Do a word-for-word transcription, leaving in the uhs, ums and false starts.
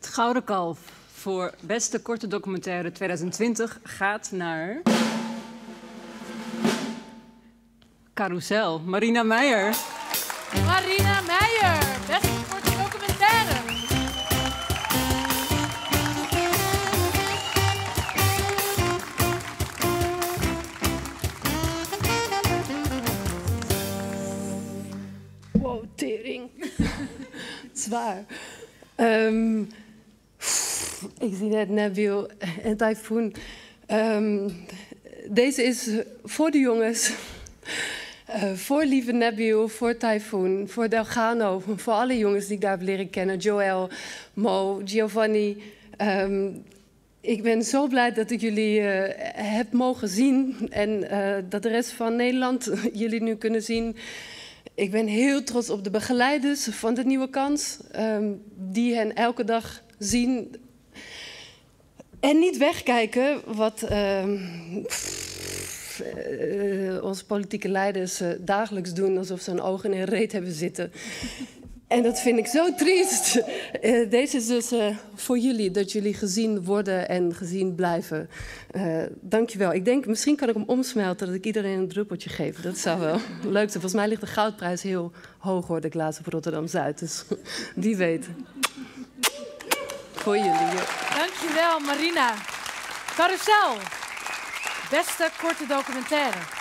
Het Gouden Kalf voor beste korte documentaire tweeduizend twintig gaat naar... Carousel, Marina Meijer. Marina Meijer, beste korte documentaire. Wow, tering. Zwaar. Um, ik zie net Nabil en Typhoon. Um, deze is voor de jongens. Uh, voor lieve Nabil, voor Typhoon, voor Delgano, voor alle jongens die ik daar heb leren kennen. Joel, Mo, Giovanni. Um, ik ben zo blij dat ik jullie uh, heb mogen zien en uh, dat de rest van Nederland jullie nu kunnen zien. Ik ben heel trots op de begeleiders van de Nieuwe Kans, um, die hen elke dag zien. En niet wegkijken wat uh, pff, uh, onze politieke leiders uh, dagelijks doen, alsof ze een oog in een reet hebben zitten. En dat vind ik zo triest. Uh, deze is dus uh, voor jullie, dat jullie gezien worden en gezien blijven. Uh, dankjewel. Ik denk, misschien kan ik hem omsmelten, dat ik iedereen een druppeltje geef. Dat zou wel leuk zijn. Volgens mij ligt de goudprijs heel hoog, hoorde ik laatst op Rotterdam-Zuid. Dus wie weet. Voor jullie. Ja. Dankjewel, Marina. Carousel, beste korte documentaire.